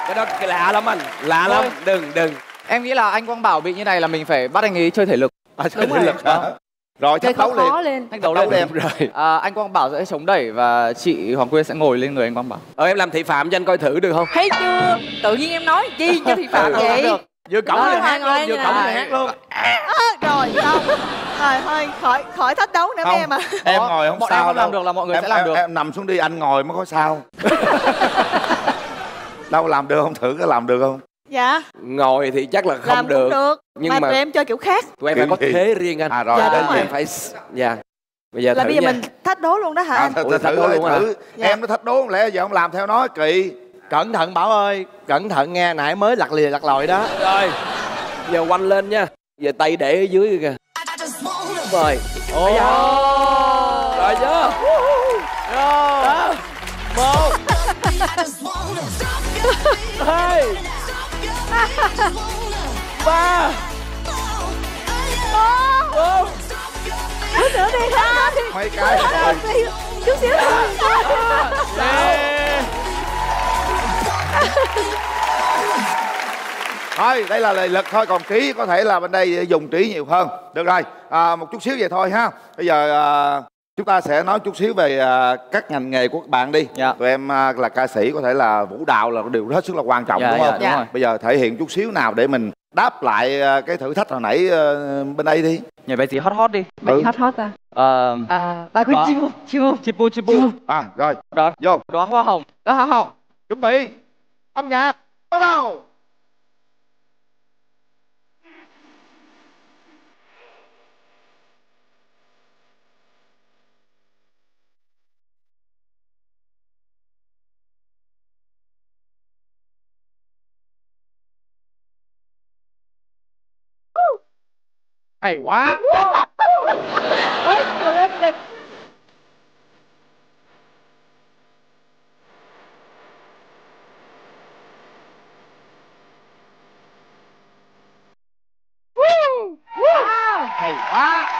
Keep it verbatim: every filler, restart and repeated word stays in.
Cái đó lạ lắm anh, lạ lắm. Đừng đừng. Em nghĩ là anh Quang Bảo bị như này là mình phải bắt anh ấy chơi thể lực. À, chơi thể lực hả? Rồi chơi thách đấu khó liền. lên. Thách đấu Đấu lên. lên. Rồi. À, anh Quang Bảo sẽ chống đẩy và chị Hoàng Quyên sẽ ngồi lên người anh Quang Bảo. Ờ em làm thị phạm cho anh coi thử được không? Thấy chưa? Tự nhiên em nói chi cho thị phạm vậy? Được. Vừa cổng Rồi, vừa hát ngồi luôn, vừa như cổng này. vừa hát luôn. À, rồi xong. Rồi thôi khỏi khỏi thách đấu nữa Không, mấy em à. em ngồi không Bọn sao em không đâu. làm được là mọi người em, sẽ làm em, được. Em nằm xuống đi, anh ngồi mới có sao. Đâu làm được không, thử có làm được không? Dạ. Ngồi thì chắc là không Làm được. cũng được. Nhưng mà, mà tụi em chơi kiểu khác. tụi em phải có Kiểu gì? thế riêng anh. À rồi, Dạ, đến đúng gì? rồi. Phải dạ. Bây giờ Là thử bây giờ nha. mình thách đố luôn đó hả À, anh? thử, Ủa, thử, thách thử, đố luôn thử. hả? Dạ. Em nó thách đố không lẽ giờ không làm theo nó kỳ. Cẩn thận Bảo ơi, cẩn thận nghe, nãy mới lặt lìa lặt lòi đó. Rồi. Giờ quanh lên nha. Giờ tay để ở dưới kìa. Rồi. Ồ. Rồi chưa? Đó. Một. Hai. Ba. Bốn. Chút nữa đi ha. Mấy cái rồi. Chút xíu thôi. Yeah. Thôi đây là lời lực thôi, còn trí có thể là bên đây dùng trí nhiều hơn. Được rồi, à, một chút xíu vậy thôi ha. Bây giờ à, chúng ta sẽ nói chút xíu về à, các ngành nghề của các bạn đi. Dạ. Tụi em à, là ca sĩ, có thể là vũ đạo là điều hết sức là quan trọng, Dạ, đúng dạ, không? đúng rồi. Bây giờ thể hiện chút xíu nào để mình đáp lại à, cái thử thách hồi nãy à, bên đây đi. Nhảy bài gì hot hot đi. Bài hot hot à? Ờ, À, ba con Đó. chim bồ, chim bồ. chipu chipu. À rồi, Đó. vô. Đó hoa hồng. Đó hả hồng? Chuẩn bị. Âm nhạc bắt đầu. Hay quá. Hay quá.